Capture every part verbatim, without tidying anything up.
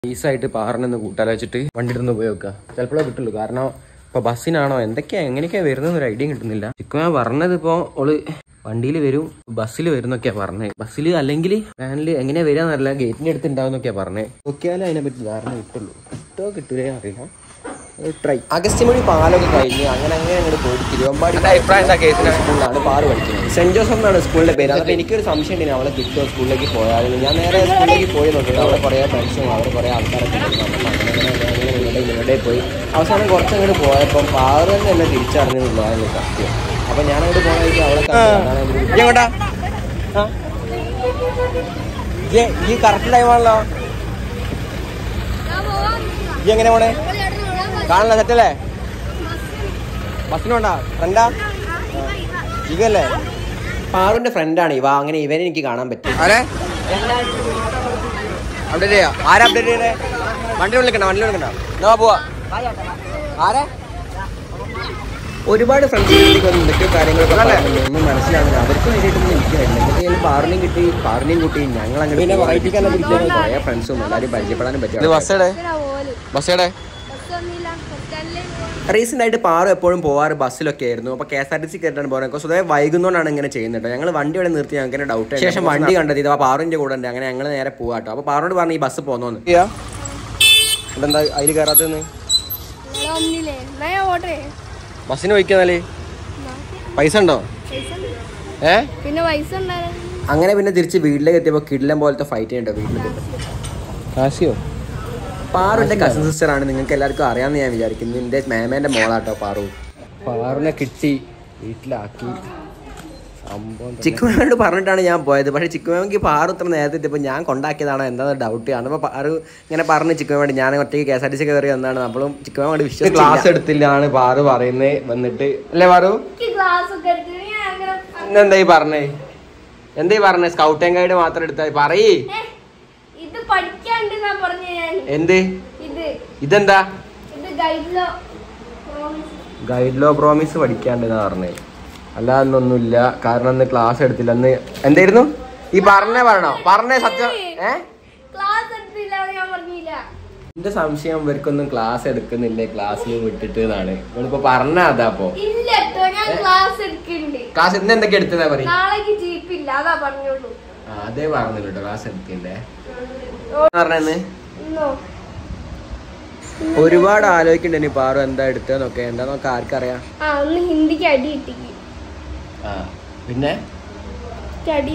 ഈസായിട്ട് പാറിനൊന്ന് കൂട്ടാലോചിച്ചിട്ട് വണ്ടി ഇടുന്ന് പോയി വെക്കുക. ചിലപ്പോഴേ കിട്ടുള്ളൂ. കാരണം ഇപ്പൊ ബസ്സിനാണോ എന്തൊക്കെയാ എങ്ങനെയൊക്കെയാ വരുന്ന ഒരു ഐഡിയ കിട്ടുന്നില്ല. ചിക്കൻ പറഞ്ഞത് ഇപ്പൊ ഓള് വണ്ടിയിൽ വരും, ബസ്സിൽ വരുന്നൊക്കെയാ പറഞ്ഞത്. ബസ്സിൽ അല്ലെങ്കിൽ വാനിൽ എങ്ങനെയാ വരാന്നറിയില്ല, ഗേറ്റിന്റെ അടുത്ത് ഉണ്ടാവുന്നൊക്കെയാ പറഞ്ഞത്. നോക്കിയാലും അതിനെ പറ്റി ധാരണ കിട്ടുള്ളൂ. കിട്ടോ കിട്ടൂലേ അറിയില്ല. ട്രൈ. അഗസ്ത്യമൊഴി പാലൊക്കെ കഴിഞ്ഞ് അങ്ങനെ അങ്ങനെ അങ്ങോട്ട് പോയിട്ട് തിരുവമ്പാടി സ്കൂളിലാണ് പാറ് പഠിക്കുന്നത്. സെന്റ് ജോസഫ് എന്നാണ് സ്കൂളിന്റെ പേര്. അതൊക്കെ എനിക്കൊരു സംശയം ഉണ്ടെങ്കിൽ അവളെ കിട്ടുമോ സ്കൂളിലേക്ക് പോയാൽ. ഞാൻ നേരെ സ്കൂളിലേക്ക് പോയി നോക്കിയിട്ട് അവിടെ കുറേ ഫ്രണ്ട്സും അവിടെ കുറേ ആൾക്കാരൊക്കെ ഇങ്ങോട്ടേ പോയി. അവസാനം കുറച്ചങ്ങോട്ട് പോയപ്പം പാറ് തന്നെ എന്നെ തിരിച്ചറിഞ്ഞെന്നുള്ളതാണ് സത്യം. അപ്പൊ ഞാനങ്ങോട്ട് പോകണമെങ്കിൽ അവളെ എങ്ങോട്ടാ ഈ കറക്റ്റ് ടൈമാണല്ലോ. ഈ എങ്ങനെ പോണേ കാണല സെറ്റല്ലേ? ബസ്സിനുണ്ടാ ഫ്രണ്ടാ ഇവല്ലേ? പാറുവിന്റെ ഫ്രണ്ടാണ് ഇവ. അങ്ങനെ ഇവനെ എനിക്ക് കാണാൻ പറ്റും. അതെ അപ്ഡേറ്റ് ചെയ്യാ. ആരാ അപ്ഡേറ്റ് ചെയ്തേ? വണ്ടി വിളിക്കണ്ട വണ്ടി വിളിക്കണ്ട എന്നാ പോവാ. ആരെ ഒരുപാട് ഫ്രണ്ട്സിലേക്ക് വന്ന് എന്തൊക്കെയോ കാര്യങ്ങളൊക്കെ ഒന്നും മനസ്സിലാകുന്നില്ല. അവർക്ക് വേണ്ടിയിട്ടൊന്നും എനിക്കായില്ല. എന്നിട്ട് പാറിനെയും കിട്ടി പാറിനെയും കൂട്ടി ഞങ്ങൾ അങ്ങനെ വായിപ്പിക്കാനും കുറേ ഫ്രണ്ട്സും എല്ലാവരും പരിചയപ്പെടാനും പറ്റും. ബസ്സേടെ ബസ്സേടെ റീസെന്റ് ആയിട്ട് പാറു എപ്പോഴും പോവാറ് ബസ്സിലൊക്കെ ആയിരുന്നു. അപ്പോൾ K S R T C കയറ്റാൻ പോകുന്നത് സ്വതവേ വൈകുന്നോണ്ടാണ് ഇങ്ങനെ ചെയ്യുന്നത്. ഞങ്ങൾ വണ്ടി ഇവിടെ നിർത്തി ഞങ്ങൾക്ക് ഡൗട്ട്. ശേഷം വണ്ടി കണ്ടെത്തി ആ പാറുവിന്റെ കൂടെ ഉണ്ട്. അങ്ങനെ ഞങ്ങൾ നേരെ പോവാട്ടോ. അപ്പോൾ പാറോട് പറഞ്ഞു ഈ ബസ് പോന്നോന്ന്. എന്താ അതിൽ കയറാത്തന്ന്? ബസ്സിന് പോയിക്കാന്നാല് പൈസ ഉണ്ടോ? ഏ പിന്നെ പൈസ അങ്ങനെ പിന്നെ തിരിച്ച് വീട്ടിലേക്ക് എത്തിയപ്പോൾ കിടിലം പോലത്തെ ഫൈറ്റ് ചെയ്യണ്ടോ വീട്ടിൽ. കാശിയോ? പാറുവിന്റെ കസിൻ സിസ്റ്റർ ആണ്. നിങ്ങൾക്ക് എല്ലാവർക്കും അറിയാമെന്ന് ഞാൻ വിചാരിക്കുന്നു. എൻ്റെ മേമേൻ്റെ മോളാട്ടോ പാറു. പാറുവിനെ കിട്ടി വീട്ടിലാക്കി. സംഭവം ചിക്കുമേനോട് പറഞ്ഞിട്ടാണ് ഞാൻ പോയത്. പക്ഷേ ചിക്കുമേമയ്ക്ക് പാറു ഇത്ര നേരത്തെ എത്തിയപ്പോൾ ഞാൻ കൊണ്ടാക്കിയതാണോ എന്താണെന്ന് ഡൗട്ട് ആണ്. അപ്പോൾ പാറു ഇങ്ങനെ പറഞ്ഞ് ചിക്കുമേണ്ടി ഞാൻ ഒറ്റയ്ക്ക് K S R T C കയറി വന്നതാണ്. നമ്മളും ചിക്കുമേനോട് വിശ്വസിച്ച് ക്ലാസ് എടുത്തില്ലാണ് പാറു പറയുന്നത് വന്നിട്ട്. അല്ലേ പാറു? എന്തായി പറഞ്ഞേ? എന്തായി പറഞ്ഞേ? സ്കൗട്ട് ആൻഡ് ഗൈഡ് മാത്രം എടുത്താൽ പറയേ. എന്ത് ഇതെന്താ? ഗൈഡ് ലോ പ്രോമിസ് പഠിക്കാണ്ടെന്നാ പറഞ്ഞേ. അല്ലാതൊന്നുമില്ല. കാരണം അന്ന് ക്ലാസ് എടുത്തില്ല. അന്ന് എന്തായിരുന്നു ഈ പറഞ്ഞേ? പറയണോ? പറഞ്ഞേ സത്യം. ഏ എന്റെ സംശയം ഇവർക്കൊന്നും ക്ലാസ് എടുക്കുന്നില്ല, ക്ലാസ്സിൽ വിട്ടിട്ട് എന്നാണ് ഇവളിപ്പോ പറഞ്ഞ. അതാ അപ്പൊ ക്ലാസ് ഇന്ന് എന്തൊക്കെ എടുത്തതാ പറയും? അതേ പറഞ്ഞില്ല കേട്ടോ ക്ലാസ് എടുത്തില്ലേ പറഞ്ഞെന്ന്. ഒരുപാട് ആലോചിക്കണ്ടേ പാറു എന്താ എടുത്തതെന്നൊക്കെ. എന്താന്നൊക്കെ ആർക്കറിയാം. ഹിന്ദിക്ക് അടി കിട്ടി. പിന്നെ അടി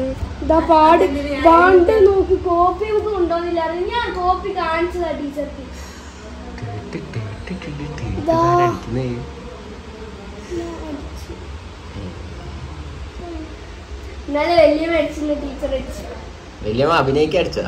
കിട്ടിയ നോക്കി കോപ്പി ഒന്നും കൊണ്ടുവന്നില്ല. ഞാൻ കോപ്പി കാണിച്ചതാ ടീച്ചർക്ക്. ഇന്നലെ വലിയ മേടിച്ചിരുന്ന ടീച്ചർ അടിച്ചു. വലിയമ്മ അഭിനയിക്ക അടിച്ചാ.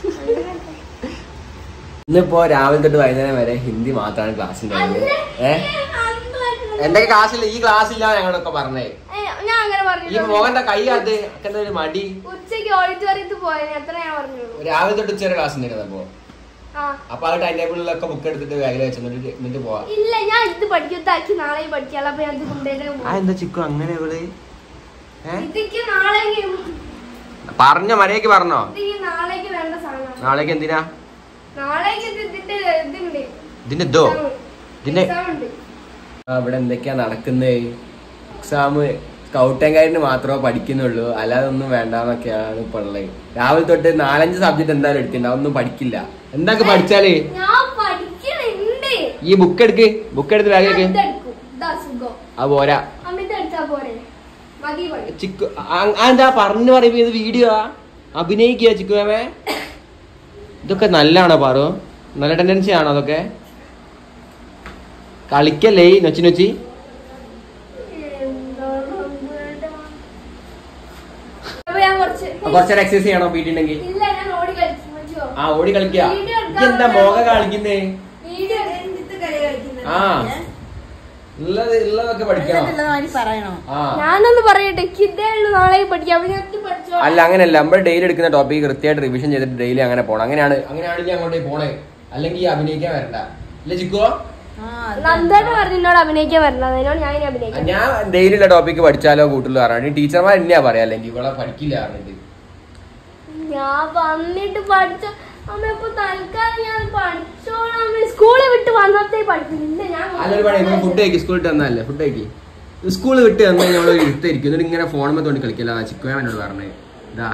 ഇന്നിപ്പോ രാവിലെ തൊട്ട് വൈകുന്നേരം വരെ ഹിന്ദി മാത്രമാണ് ക്ലാസ്സിന്റെ. ഏഹ് എന്തൊക്കെ ക്ലാസ്സില്ല ഈ ക്ലാസ്സില്ല ഞങ്ങളൊക്കെ പറഞ്ഞേ. ഈ മോഹന്റെ കൈ അത് ഒരു മടി. ഉച്ചക്ക് ഓഡിറ്റോറിയത്തിൽ പോയത് അത്ര ഞാൻ പറഞ്ഞു. രാവിലെ തൊട്ട് ഉച്ച ക്ലാസ് ഉണ്ടായിരുന്നപ്പോ അപ്പൊ ആ ടൈം ടേബിളിലൊക്കെ ബുക്ക് എടുത്തിട്ട് ബാഗിൽ വെച്ച് എന്നിട്ട് പോവാ. ഇല്ല ഞാൻ ഇത് പഠിക്കത്താക്കി നാളെ പഠിക്കാലോ. അപ്പൊ ഞാൻ എന്താ ചിക്കു അങ്ങനെ ഇവള് ഇതൊക്കെ നാളേക്ക് പറഞ്ഞോ? മര്യാദക്ക് പറഞ്ഞോ? നാളേക്ക് വേണ്ട സാധനം. നാളേക്ക് എന്തിനാ? നാളേക്ക് ഇതിന്റെ ഇതുണ്ട്. ഇതിന്റെ ഇതോ ഇതിന്റെ അവിടെ എന്തൊക്കെയാ നടക്കുന്നത്? എക്സാം സ്കൗട്ട് ആൻഡ് ഗൈഡിന് മാത്രമേ പഠിക്കുന്നുള്ളൂ, അല്ലാതെ ഒന്നും വേണ്ടെന്നൊക്കെയാണ് ഇപ്പൊ ഉള്ളത്. രാവിലെ തൊട്ട് നാലഞ്ച് സബ്ജക്ട് എന്തായാലും എടുത്തിട്ടുണ്ട്. അതൊന്നും പഠിക്കില്ല. എന്തൊക്കെ പഠിച്ചാല് ഈ ബുക്ക് എടുക്ക്. ബുക്ക് എടുത്ത് ബാഗേക്ക്. അത് പോരാ ചിക്കു. എന്താ പറഞ്ഞു പറയുമ്പോ ഇത് വീഡിയോ അഭിനയിക്കുക ചിക്കു മാമേ. ഇതൊക്കെ നല്ലതാണോ പാറു? നല്ല ടെൻഡൻസി ആണോ അതൊക്കെ? കളിക്കല്ലേ നൊച്ചി നൊച്ചി. കുറച്ചേരം എക്സസൈസ് ചെയ്യണോ പീറ്റുണ്ടെങ്കിൽ? ആ ഓടി കളിക്ക. എന്താ മോക കളിക്കുന്നേ? ആ ഉള്ളത് ഉള്ളതൊക്കെ പഠിക്കണം. ഞാനൊന്ന് പറയട്ടെ. നാളെ പഠിക്കാം. അല്ല അങ്ങനെയല്ല. നമ്മൾ ഡെയിലി എടുക്കുന്ന ടോപ്പിക് കൃത്യമായിട്ട് റിവിഷൻ ചെയ്തിട്ട് ഡെയിലി അങ്ങനെ പോണം. അങ്ങനെയാണ് അങ്ങനെയാണെങ്കിൽ അങ്ങോട്ടേ പോണേ. അല്ലെങ്കിൽ അഭിനയിക്കാൻ വരണ്ട. അല്ലേ ചിക്കോ? ഞാൻ ഡെയിലിയുള്ള ടോപ്പിക്ക് പഠിച്ചാലോ കൂട്ടുള്ളൂ പറഞ്ഞിട്ട് ടീച്ചർമാർ എന്നെയാ പറയാ. അല്ലെങ്കിൽ ഇവിടെ പഠിക്കില്ല പറഞ്ഞിട്ട് ഞാൻ വന്നിട്ട് പഠിച്ച അമ്മ ഇപ്പൊ തൽക്കാലം ഞാൻ പഠിച്ചോളാം. സ്കൂളിൽ വിട്ട് വന്നത്തേ പഠിക്കുന്നില്ല ഞാൻ. ഫുഡ് കഴിക്കും, സ്കൂളിൽ വിട്ട് വന്നല്ലേ ഫുഡ് കഴിക്കും. സ്കൂളിൽ വിട്ട് വന്നാൽ ഞങ്ങൾ ഇരുത്തായിരിക്കും, എന്നിട്ട് ഇങ്ങനെ ഫോണുമ്പോൾ തോണ്ടി കളിക്കില്ല. ചിക്കൻ എന്നോട് പറഞ്ഞേ ഇതാ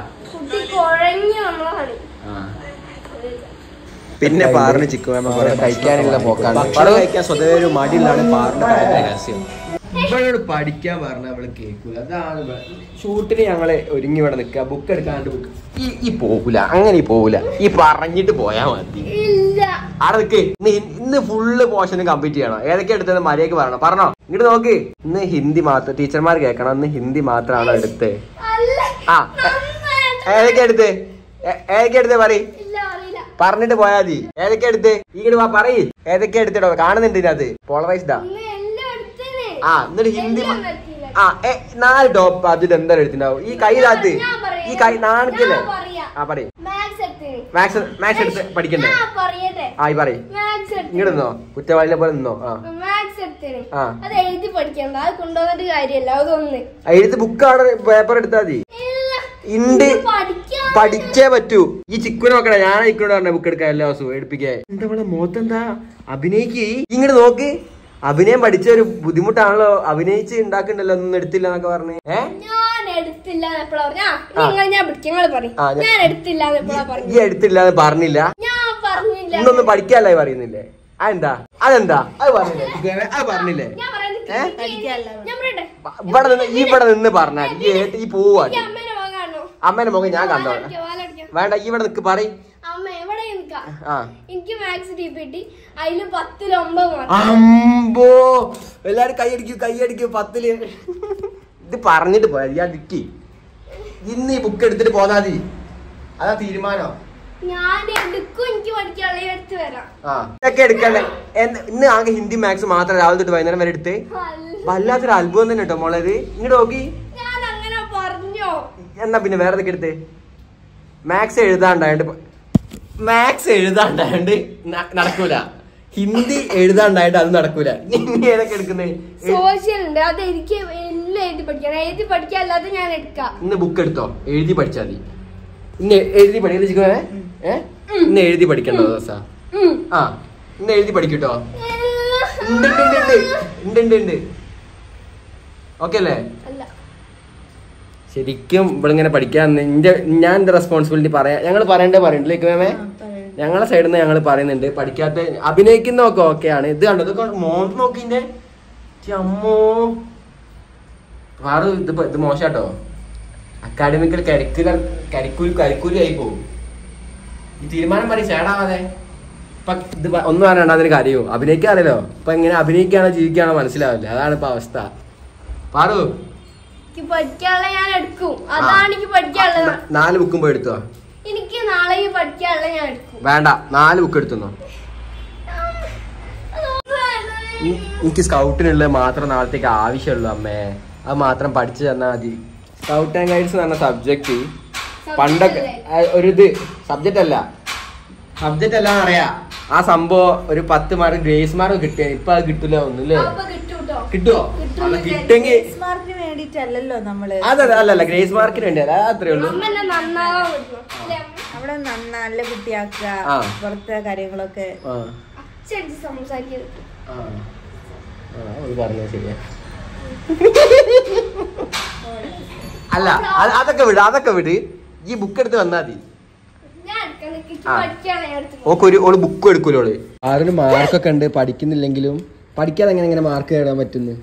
പിന്നെ പാറിന് ചിക്കൻ കഴിക്കാനുള്ള പോക്കാണ്. കഴിക്കാൻ സ്വതവേ ഒരു മടിയിലാണ് പാറിന്റെ രഹസ്യം. ഇവളോട് പഠിക്കാൻ പറഞ്ഞ അവള് കേൾക്കൂല. അതാണ് ഷൂട്ടിന് ഞങ്ങള് ഒരുങ്ങി ഇവിടെ നിൽക്കുക, ബുക്ക് എടുക്കാണ്ട് ബുക്ക് ഈ ഈ പോകൂല, അങ്ങനെ പോകൂല. ഈ പറഞ്ഞിട്ട് പോയാ മതി. അവിടെ നിൽക്ക്. ഇന്ന് ഇന്ന് ഫുള്ള് പോർഷനും കംപ്ലീറ്റ് ചെയ്യണം. ഏതൊക്കെ എടുത്തത് മര്യാദക്ക് പറയണം. പറഞ്ഞോ ഇങ്ങോട്ട് നോക്ക്. ഇന്ന് ഹിന്ദി മാത്രം ടീച്ചർമാർ കേൾക്കണം. ഇന്ന് ഹിന്ദി മാത്രമാണ് എടുത്തത്. ആ ഏതൊക്കെ എടുത്ത് ഏതൊക്കെ എടുത്തേ പറയും പറഞ്ഞിട്ട് പോയാ മതി. ഏതൊക്കെ എടുത്ത് ഇങ്ങോട്ട് വാ പറയ്. ഏതൊക്കെ എടുത്തിടോ കാണുന്നുണ്ട് ഇതിനകത്ത് പോളറൈസ്ഡാ. ആ എന്നിട്ട് ഹിന്ദി ആ നാല് ടോപ്പ് അതിൽ എന്തായാലും എടുത്തിണ്ടാവും. ഈ കൈയിനകത്ത് ഈ കൈ നാണിക്കല്ലേ. ആ പറയും മാത്സ് മാത്സ് എടുത്ത് പഠിക്കണ്ടേ. ആ ഈ പറയും ഇങ്ങോട്ട് നിന്നോ, കുറ്റവാളിനെ പോലെ നിന്നോ. ആ എഴുതി ബുക്കാണ് പേപ്പർ എടുത്താ മതി. ഇണ്ട് പഠിച്ചേ പറ്റൂ. ഈ ചിക്കുനെ നോക്കണേ. ഞാൻ ചിക്കുനോട് പറഞ്ഞ ബുക്ക് എടുക്കാൻ എല്ലാ ദിവസവും എടുപ്പിക്കാൻ. എന്താ പറയുക മുഖത്തെന്താ അഭിനയിക്ക്. ഇങ്ങോട്ട് നോക്ക്. അഭിനയം പഠിച്ച ഒരു ബുദ്ധിമുട്ടാണല്ലോ. അഭിനയിച്ച് ഉണ്ടാക്കണ്ടല്ലോ. ഒന്നും എടുത്തില്ല എന്നൊക്കെ പറഞ്ഞു. ഏഹ് ഈ എടുത്തില്ലാന്ന് പറഞ്ഞില്ല. ഇന്നൊന്നും പഠിക്കാല്ലേ പറയുന്നില്ലേ. അതെന്താ അതെന്താ അത് പറഞ്ഞില്ലേ അത് പറഞ്ഞില്ലേ. ഇവിടെ നിന്ന് ഈ ഇവിടെ നിന്ന് പറഞ്ഞാൽ ഈ ഈ പോവാ. അമ്മേന്റെ മുഖം ഞാൻ കണ്ടോ. വേണ്ട ഈ ഇവിടെ നിക്ക് പറയും. അമ്പോ എല്ലാരും കൈയടിക്കൂ കൈയടിക്കൂ പത്തില്. ഇത് പറഞ്ഞിട്ട് പോയാ ഞാൻ ഡിക്കി. ഇന്ന് ഈ ബുക്ക് എടുത്തിട്ട് പോന്നാ മതി. അതാ തീരുമാനോ. ഇതൊക്കെ എടുക്കണ്ടേ. ഇന്ന് ആകെ ഹിന്ദി മാത്സ് മാത്രം രാവിലെ തൊട്ട് വൈകുന്നേരം വരെ എടുത്ത്. വല്ലാത്തൊരു അത്ഭുതം തന്നെ കേട്ടോ മോളെ. ഇത് ഇങ്ങോട്ട് നോക്കി. എന്നാ പിന്നെ വേറെ എന്തൊക്കെ എടുത്ത്. മാത്സ് എഴുതാണ്ടായോണ്ട് മാത്സ് എഴുതാണ്ടായോണ്ട് നടക്കൂല. ഹിന്ദി എഴുതാണ്ടായിട്ട് അത് നടക്കൂല. ഇനി ഏതൊക്കെ എടുക്കുന്നത്. ഇന്ന് ബുക്ക് എടുത്തോ എഴുതി പഠിച്ചാ മതി. ഇന്ന് എഴുതി പഠിക്കേ. ഏ ഇന്ന് എഴുതി പഠിക്കണ്ടോ ദിവസം. ആ ഇന്ന് എഴുതി പഠിക്കട്ടോ. ഉണ്ട് ഉണ്ട് ഉണ്ട് ഉണ്ട്. ഓക്കെ അല്ലേ. ശരിക്കും ഇവളിങ്ങനെ പഠിക്കാൻ എന്റെ ഞാൻ എന്റെ റെസ്പോൺസിബിലിറ്റി പറയാ. ഞങ്ങൾ പറയണ്ടേ പറയണ്ടില്ലേ മേമേ. ഞങ്ങളെ സൈഡിൽ നിന്ന് ഞങ്ങൾ പറയുന്നുണ്ട്. പഠിക്കാത്ത അഭിനയിക്കുന്നതൊക്കെ ഓക്കെയാണ്. ഇത് കണ്ടോ ഇതൊക്കെ മോൻ നോക്കിന്റെ അമ്മോ വേറെ ഇത് ഇത് മോശാട്ടോ. അക്കാഡമിക്കൽ കരിക്കുലർ കരിക്കൂൽ കരിക്കൂലി ആയി പോകും. ഈ തീരുമാനം പറയും ചേടാവാതെ. ഇപ്പൊ ഇത് ഒന്നും പറയണ്ട അതിന് കാര്യമോ. അഭിനയിക്കാറില്ലോ. ഇപ്പൊ എങ്ങനെ അഭിനയിക്കാണോ ജീവിക്കാണോ മനസ്സിലാവില്ല. അതാണ് ഇപ്പൊ അവസ്ഥ. പാറു നാല് ബുക്കും പോയി എടുത്തോ. എനിക്ക് നാളെ പഠിക്കാനുള്ള ഞാൻ എടുക്കും. വേണ്ട നാല് ബുക്ക് എടുത്തുന്നോ. എനിക്ക് സ്കൗട്ടിനുള്ള മാത്രം നാളത്തേക്ക് ആവശ്യമുള്ളൂ അമ്മേ. അത് മാത്രം പഠിച്ചു തന്നാ മതി. സ്കൗട്ട് ആൻഡ് ഗൈഡ്സ് എന്ന് പറഞ്ഞ സബ്ജക്ട് പണ്ടൊക്കെ ഒരു ഇത് സബ്ജക്റ്റ് അല്ല സബ്ജക്റ്റ് അല്ല അറിയാ. ആ സംഭവം ഒരു പത്ത് മാർക്ക് ഗ്രേസ് മാർക്ക് കിട്ടിയ. ഇപ്പൊ അത് കിട്ടൂല ഒന്നുമില്ലേ. കിട്ടുവോ കിട്ടെങ്കിൽ അതല്ല അല്ലല്ല ഗ്രേസ് മാർക്കിന് വേണ്ടി അല്ല. അത്രേ ഉള്ളൂ. അവിടെ നല്ല കുട്ടിയാക്കുക പുറത്തെ കാര്യങ്ങളൊക്കെ പറഞ്ഞ ശരിയാ. അല്ല അതൊക്കെ വിട് അതൊക്കെ വിട്. ഈ ബുക്ക് എടുത്ത് വന്നാ മതി. ഓക്ക് ഒരു ഓള് ബുക്കും എടുക്കൂലോ. ഓള് ആറിന് മാർക്കൊക്കെ ഉണ്ട്. പഠിക്കുന്നില്ലെങ്കിലും പഠിക്കാതെ എങ്ങനെ എങ്ങനെ മാർക്ക് നേടാൻ പറ്റുന്നു.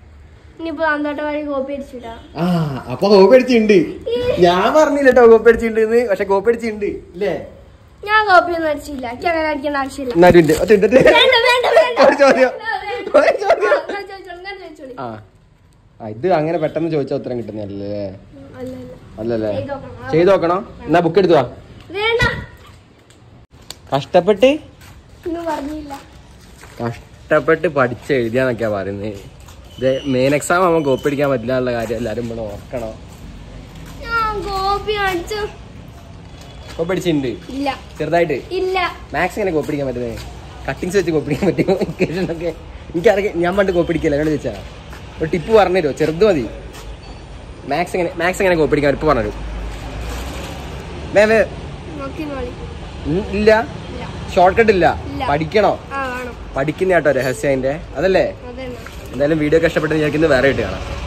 ആ അപ്പൊ കോപ്പി അടിച്ചിട്ടുണ്ട്. ഞാൻ പറഞ്ഞില്ല കേട്ടോ കോപ്പി അടിച്ചിട്ടുണ്ട്. പക്ഷെ കോപ്പി അടിച്ചിട്ടുണ്ട് ഇല്ലേ. ഞാൻ കോപ്പി ഒന്നും അടിച്ചില്ല. ആവശ്യമില്ല. ആ ഇത് അങ്ങനെ പെട്ടെന്ന് ചോദിച്ചാൽ ഉത്തരം കിട്ടുന്നല്ലേ. അല്ലല്ലേ ചെയ്ത് നോക്കണോ. എന്നാ ബുക്ക് എടുത്തുവാ. കഷ്ടപ്പെട്ട് കഷ്ടപ്പെട്ട് പഠിച്ച് എഴുതിയാന്നൊക്കെയാ പറയുന്നത്. ഇത് മെയിൻ എക്സാം ആവുമ്പോ കോപ്പി അടിക്കാൻ പറ്റില്ല എന്നുള്ള കാര്യം എല്ലാരും ഇവിടെ ഓർക്കണം. കോപ്പി അടിച്ചിട്ടുണ്ട് ചെറുതായിട്ട്. മാത്സ് ഇങ്ങനെ കോപ്പി അടിക്കാൻ പറ്റുന്നത്. കട്ടിങ്സ് വെച്ച് കോപ്പി അടിക്കാൻ പറ്റുമോ ഇക്വേഷനൊക്കെ എനിക്കറിയാം. ഞാൻ പണ്ട് കോപ്പി അടിക്കില്ല. എന്നോട് ചോദിച്ചാ ഒരു ടിപ്പ് പറഞ്ഞു തരുമോ. ചെറുത് മതി. മാത്സ് എങ്ങനെ മാത്സ് എങ്ങനെ കോപ്പി അടിക്കാൻ ഇപ്പൊ പറഞ്ഞു. ഇല്ല, ഷോർട്ട് കട്ട് ഇല്ല. ഇല്ല. പഠിക്കണോ? ആ വേണം. പഠിക്കുന്ന കേട്ടോ രഹസ്യം അതിന്റെ, അതല്ലേ? അതന്നെ. എന്തായാലും വീഡിയോ ഒക്കെ ഇഷ്ടപ്പെട്ട് വിചാരിക്കുന്നത് വേറെ ആയിട്ട് കാണാം.